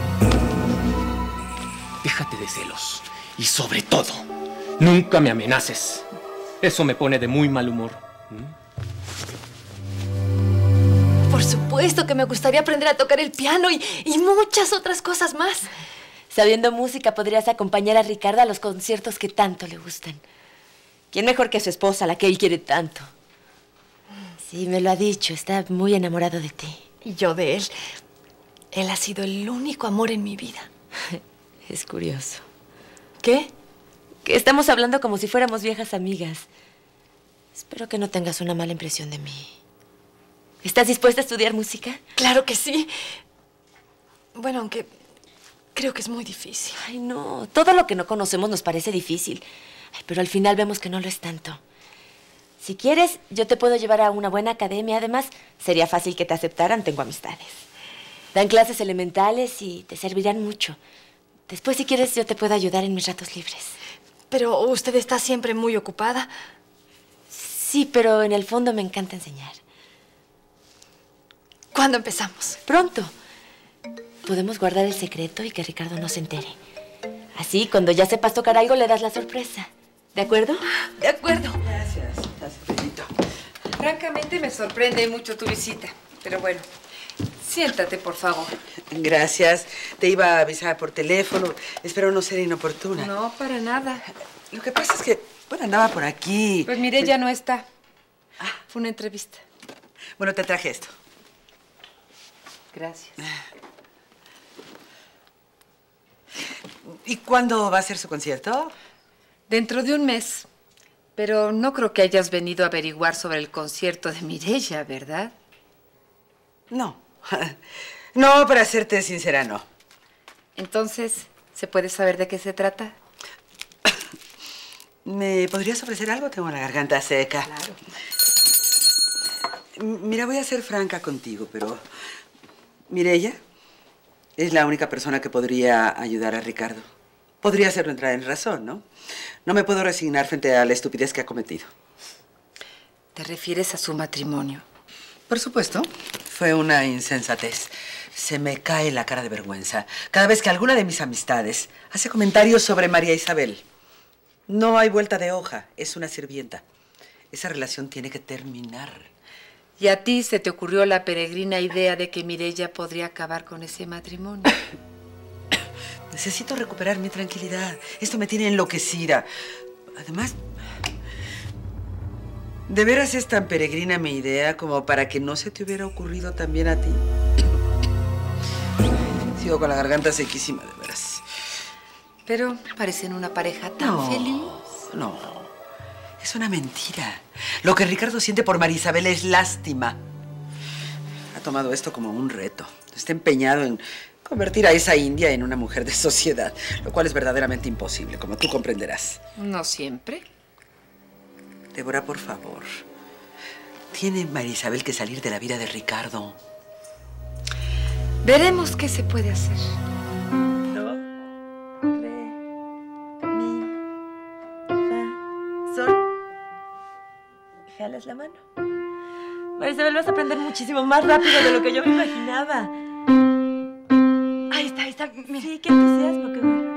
Déjate de celos. Y sobre todo, nunca me amenaces. Eso me pone de muy mal humor. Por supuesto que me gustaría aprender a tocar el piano y muchas otras cosas más. Sabiendo música, podrías acompañar a Ricardo a los conciertos que tanto le gustan. ¿Quién mejor que su esposa, la que él quiere tanto? Sí, me lo ha dicho. Está muy enamorado de ti. Y yo de él. Él ha sido el único amor en mi vida. Es curioso. ¿Qué? Que estamos hablando como si fuéramos viejas amigas. Espero que no tengas una mala impresión de mí. ¿Estás dispuesta a estudiar música? Claro que sí. Bueno, aunque creo que es muy difícil. Ay, no. Todo lo que no conocemos nos parece difícil. Ay, pero al final vemos que no lo es tanto. Si quieres, yo te puedo llevar a una buena academia. Además, sería fácil que te aceptaran. Tengo amistades. Dan clases elementales y te servirán mucho. Después, si quieres, yo te puedo ayudar en mis ratos libres. Pero usted está siempre muy ocupada. Sí, pero en el fondo me encanta enseñar. ¿Cuándo empezamos? Pronto. Podemos guardar el secreto y que Ricardo no se entere. Así, cuando ya sepas tocar algo, le das la sorpresa. ¿De acuerdo? De acuerdo. Gracias. Benito. Francamente me sorprende mucho tu visita. Pero bueno, siéntate, por favor. Gracias. Te iba a avisar por teléfono. Espero no ser inoportuna. No, para nada. Lo que pasa es que, bueno, andaba por aquí. Pues Mireya no está. Fue una entrevista. Bueno, te traje esto. Gracias. ¿Y cuándo va a ser su concierto? Dentro de un mes. Pero no creo que hayas venido a averiguar sobre el concierto de Mireya, ¿verdad? No. No, para serte sincera, no. Entonces, ¿se puede saber de qué se trata? ¿Me podrías ofrecer algo? Tengo la garganta seca. Claro. Mira, voy a ser franca contigo, pero Mireya es la única persona que podría ayudar a Ricardo. Podría hacerlo entrar en razón, ¿no? No me puedo resignar frente a la estupidez que ha cometido. ¿Te refieres a su matrimonio? Por supuesto. Fue una insensatez. Se me cae la cara de vergüenza cada vez que alguna de mis amistades hace comentarios sobre María Isabel. No hay vuelta de hoja. Es una sirvienta. Esa relación tiene que terminar. ¿Y a ti se te ocurrió la peregrina idea de que Mireya podría acabar con ese matrimonio? Necesito recuperar mi tranquilidad. Esto me tiene enloquecida. Además, ¿de veras es tan peregrina mi idea como para que no se te hubiera ocurrido también a ti? Sigo con la garganta sequísima, de veras. Pero parecen una pareja tan feliz. No, es una mentira. Lo que Ricardo siente por María Isabel es lástima. Ha tomado esto como un reto. Está empeñado en convertir a esa india en una mujer de sociedad, lo cual es verdaderamente imposible, como tú comprenderás. No siempre. Débora, por favor. Tiene María Isabel que salir de la vida de Ricardo. Veremos qué se puede hacer. ¿Jalas la mano? María Isabel, vas a aprender muchísimo más rápido de lo que yo me imaginaba. Ahí está, ahí está. Mira. Sí, qué entusiasmo, qué bueno.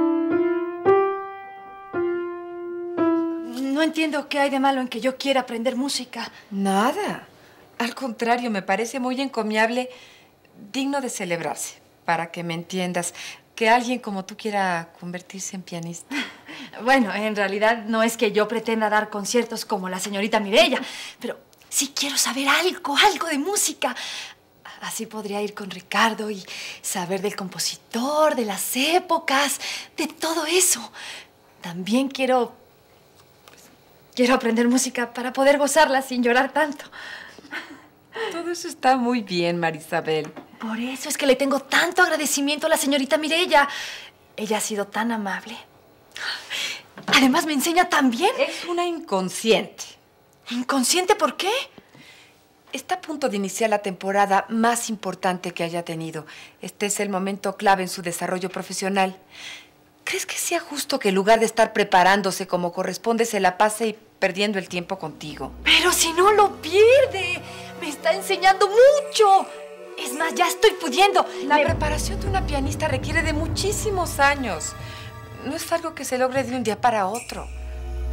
No entiendo qué hay de malo en que yo quiera aprender música. Nada. Al contrario, me parece muy encomiable, digno de celebrarse. Para que me entiendas, que alguien como tú quiera convertirse en pianista. Bueno, en realidad no es que yo pretenda dar conciertos como la señorita Mireya, pero sí quiero saber algo de música. Así podría ir con Ricardo y saber del compositor, de las épocas, de todo eso. También quiero aprender música para poder gozarla sin llorar tanto. Todo eso está muy bien, María Isabel. Por eso es que le tengo tanto agradecimiento a la señorita Mireya. Ella ha sido tan amable. Además, me enseña tan bien. Es una inconsciente. ¿Inconsciente por qué? Está a punto de iniciar la temporada más importante que haya tenido. Este es el momento clave en su desarrollo profesional. ¿Crees que sea justo que en lugar de estar preparándose como corresponde, se la pase perdiendo el tiempo contigo? Pero si no lo pierde. Me está enseñando mucho. Es más, ya estoy pudiendo. La preparación de una pianista requiere de muchísimos años. No es algo que se logre de un día para otro.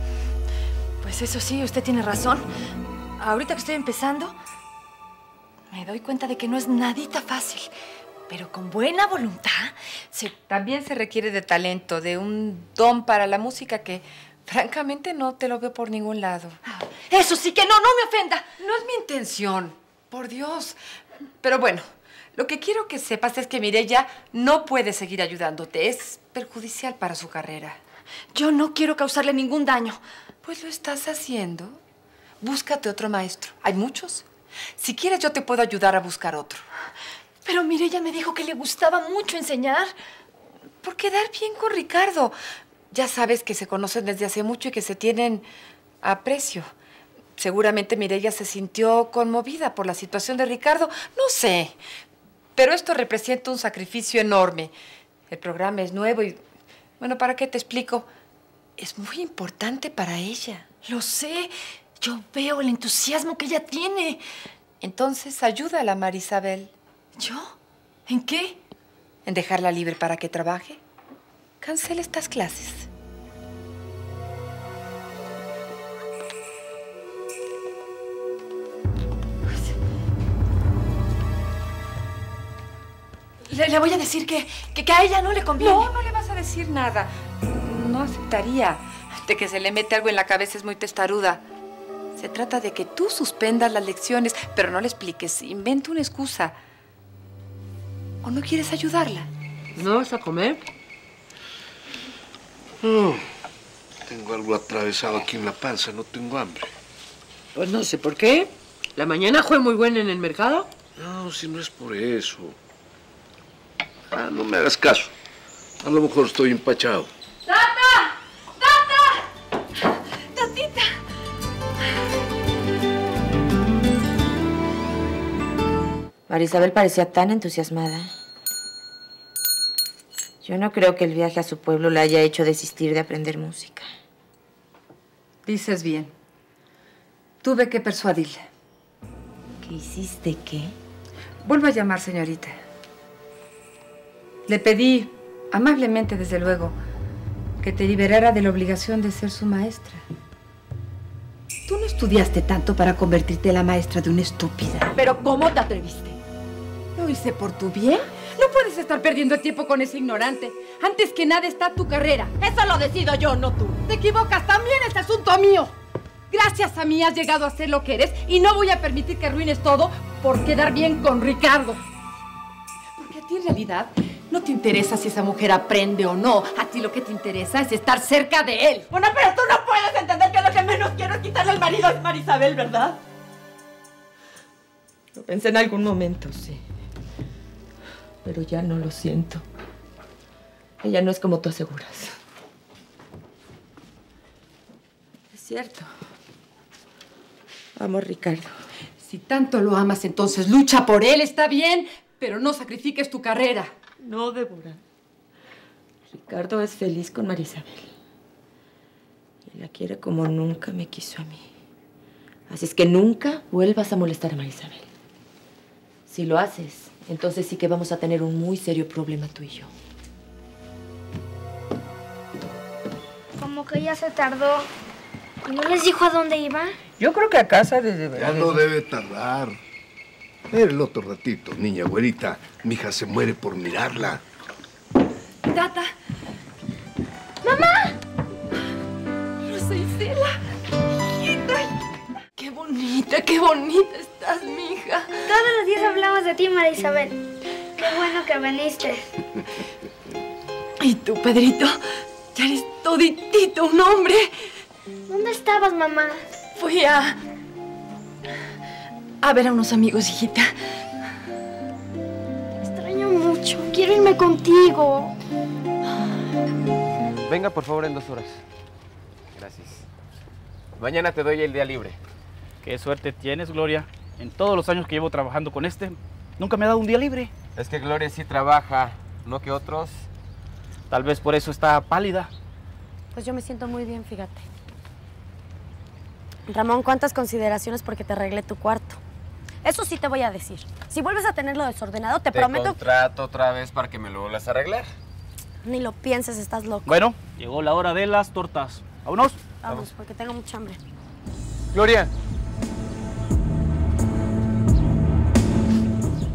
Pues eso sí, usted tiene razón. Ahorita que estoy empezando, Me doy cuenta de que no es nadita fácil, pero con buena voluntad También se requiere de talento, de un don para la música que, francamente, no te lo veo por ningún lado. Eso sí que no me ofenda. No es mi intención, por Dios. Pero bueno, lo que quiero que sepas es que Mireya no puede seguir ayudándote. Es perjudicial para su carrera. Yo no quiero causarle ningún daño. Pues lo estás haciendo. Búscate otro maestro. Hay muchos. Si quieres, yo te puedo ayudar a buscar otro. Pero Mireya me dijo que le gustaba mucho enseñar. Por quedar bien con Ricardo. Ya sabes que se conocen desde hace mucho y que se tienen aprecio. Seguramente Mireya se sintió conmovida por la situación de Ricardo. No sé, pero esto representa un sacrificio enorme. El programa es nuevo y, bueno, ¿para qué te explico? Es muy importante para ella. Lo sé. Yo veo el entusiasmo que ella tiene. Entonces, ayúdala, Marisabel. ¿Yo? ¿En qué? En dejarla libre para que trabaje. Cancela estas clases. Le voy a decir que a ella no le conviene. No le vas a decir nada. No aceptaría. De que se le mete algo en la cabeza es muy testaruda. Se trata de que tú suspendas las lecciones, pero no le expliques. Inventa una excusa. ¿O no quieres ayudarla? ¿No vas a comer? No, tengo algo atravesado aquí en la panza, no tengo hambre. Pues no sé por qué. ¿La mañana fue muy buena en el mercado? No, si no es por eso. No me hagas caso. A lo mejor estoy empachado. ¡Tata! ¡Tata! ¡Tatita! Marisabel parecía tan entusiasmada. Yo no creo que el viaje a su pueblo la haya hecho desistir de aprender música. Dices bien. Tuve que persuadirla. ¿Qué hiciste? ¿Qué? Vuelvo a llamar, señorita. Le pedí, amablemente desde luego, que te liberara de la obligación de ser su maestra. Tú no estudiaste tanto para convertirte en la maestra de una estúpida. ¿Pero cómo te atreviste? Lo hice por tu bien. No puedes estar perdiendo el tiempo con ese ignorante. Antes que nada está tu carrera. Eso lo decido yo, no tú. Te equivocas, también es asunto mío. Gracias a mí has llegado a ser lo que eres y no voy a permitir que arruines todo por quedar bien con Ricardo. Porque a ti en realidad no te interesa si esa mujer aprende o no. A ti lo que te interesa es estar cerca de él. Bueno, pero tú no puedes entender que lo que menos quiero es quitarle el marido a Marisabel, ¿verdad? Lo pensé en algún momento, sí. Pero ya no lo siento. Ella no es como tú aseguras. Es cierto. Amo a Ricardo. Si tanto lo amas, entonces lucha por él, está bien, pero no sacrifiques tu carrera. No, Débora. Ricardo es feliz con Marisabel. Y la quiere como nunca me quiso a mí. Así es que nunca vuelvas a molestar a Marisabel. Si lo haces, entonces sí que vamos a tener un muy serio problema tú y yo. Como que ya se tardó. ¿No les dijo a dónde iba? Yo creo que a casa desde... Ya no debe tardar. El otro ratito, niña güerita. Mi hija se muere por mirarla. Tata. ¡Mamá! Rosa Isela. Hijita. Qué bonita estás, mija. Todos los días hablamos de ti, Marisabel. Qué bueno que viniste. Y tú, Pedrito, ya eres toditito un hombre. ¿Dónde estabas, mamá? Fui a ver a unos amigos, hijita. Te extraño mucho. Quiero irme contigo. Venga, por favor, en 2 horas. Gracias. Mañana te doy el día libre. Qué suerte tienes, Gloria. En todos los años que llevo trabajando con nunca me ha dado un día libre. Es que Gloria sí trabaja, no que otros. Tal vez por eso está pálida. Pues yo me siento muy bien, fíjate. Ramón, ¿cuántas consideraciones porque te arreglé tu cuarto? Eso sí te voy a decir. Si vuelves a tenerlo desordenado, te prometo... Te contrato otra vez para que me lo vuelvas a arreglar. Ni lo pienses, estás loco. Bueno, llegó la hora de las tortas. ¿Vámonos? Vamos, porque tengo mucha hambre. Gloria.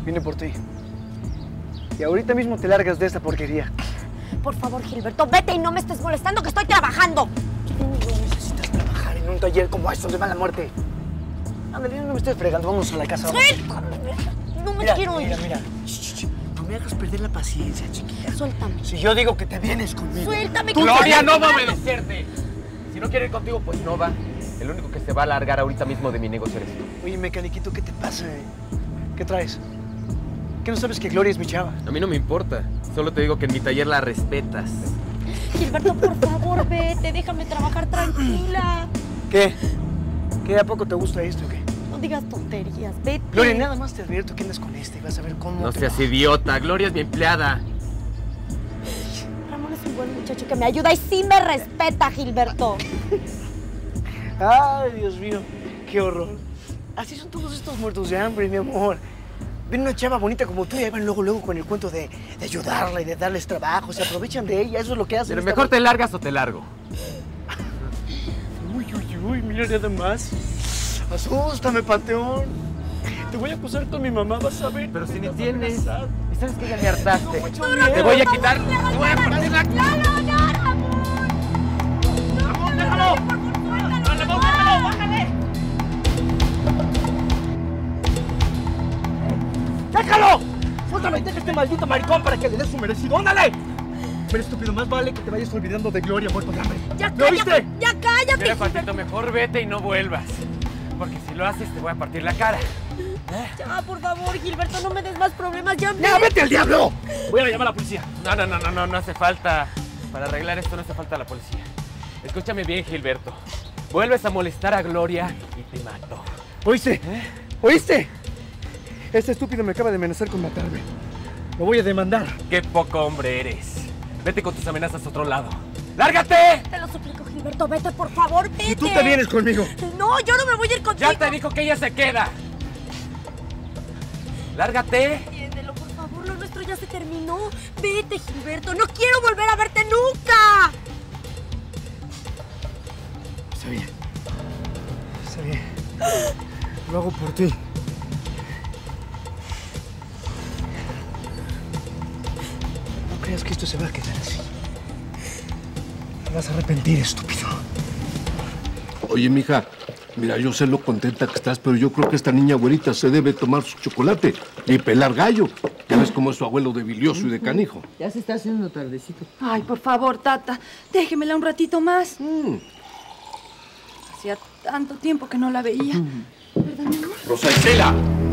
Vine por ti. Y ahorita mismo te largas de esta porquería. Por favor, Gilberto, vete y no me estés molestando, que estoy trabajando. No necesitas trabajar en un taller como estos de mala muerte. Ándale, no me estés fregando. Vamos a la casa. No me quiero ir. Mira. No me hagas perder la paciencia, chiquilla. Suéltame. Si yo digo que te vienes conmigo. Suéltame. Gloria no va a obedecerte. Si no quiere ir contigo, pues no va. El único que se va a largar ahorita mismo de mi negocio eres tú. Oye, mecaniquito, ¿qué te pasa? ¿Qué traes? ¿Qué no sabes que Gloria es mi chava? A mí no me importa. Solo te digo que en mi taller la respetas. Gilberto, por favor, vete. Déjame trabajar tranquila. ¿Qué? ¿Qué? ¿A poco te gusta esto o qué? No digas tonterías, vete. Gloria, nada más te advierto que andas con este y vas a ver cómo... No seas idiota. Gloria es mi empleada. Ramón es un buen muchacho que me ayuda y sí me respeta, Gilberto. Ay, Dios mío, qué horror. Así son todos estos muertos de hambre, mi amor. Ven una chava bonita como tú y ahí van luego con el cuento de ayudarla y de darles trabajo. Se aprovechan de ella, eso es lo que hacen. Pero mejor te largas o te largo. Uy, mira nada más. Asústame, Panteón. Te voy a acusar con mi mamá, vas a ver. Pero si ni tienes. Y sabes que ya me hartaste. No, te voy a quitar. Te voy a partir la cara. ¡Ramón, déjalo! ¡Bájale! ¡Déjalo! ¡Suéltame! ¡Deja este maldito maricón para que le des su merecido! ¡Ándale! Pero estúpido, más vale que te vayas olvidando de Gloria, muerto de hambre. ¡Ya ¿Lo viste? ¡Ya cállate! Mira, Patito, mejor vete y no vuelvas. Porque si lo haces, te voy a partir la cara. Ya, por favor, Gilberto, no me des más problemas. ¡Ya vete al diablo! Voy a llamar a la policía. No hace falta. Para arreglar esto no hace falta la policía. Escúchame bien, Gilberto. Vuelves a molestar a Gloria y te mato. ¿Oíste? ¿Oíste? Este estúpido me acaba de amenazar con matarme. Lo voy a demandar. Qué poco hombre eres. Vete con tus amenazas a otro lado. ¡Lárgate! Te lo suplico, Gilberto, vete, por favor, vete. Y tú te vienes conmigo. No, yo no me voy a ir contigo. Ya te dijo que ella se queda. ¡Lárgate! Entiéndelo, por favor, lo nuestro ya se terminó. Vete, Gilberto, no quiero volver a verte nunca. Está bien. Está bien. Lo hago por ti. No creas que esto se va a quedar así. Te vas a arrepentir, estúpido. Oye, mija, mira, yo sé lo contenta que estás, pero yo creo que esta niña güerita se debe tomar su chocolate y pelar gallo. Ya ves cómo es su abuelo de bilioso y de canijo. Ya se está haciendo tardecito. Ay, por favor, Tata, déjemela un ratito más. Hacía tanto tiempo que no la veía. ¿Verdad, mi amor? Rosa Isela,